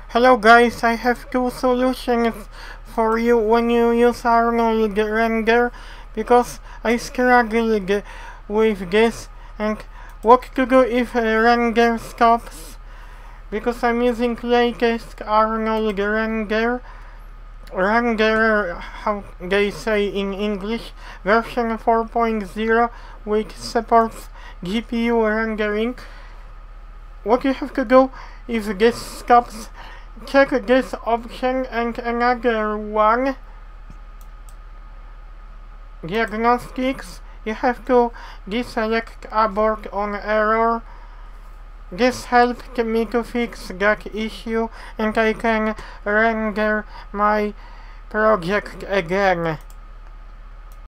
Hello guys, I have two solutions for you when you use Arnold render because I struggled with this and what to do if a render stops because I'm using latest Arnold render, how they say in English, version 4.0 which supports GPU rendering. What you have to do if this stops, check this option and another one, diagnostics. You have to deselect abort on error. This helped me to fix that issue and I can render my project again.